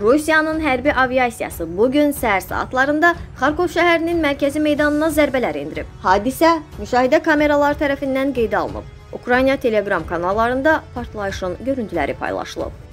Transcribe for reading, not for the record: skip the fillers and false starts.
Rusiyanın hərbi aviasiyası bugün səhər saatlarında Xarkov şəhərinin mərkəzi meydanına zərbələr endirib. Hadisə müşahidə kameraları tərəfindən qeydə alınıb. Ukrayna Telegram kanallarında partlayışın görüntüləri paylaşılıb.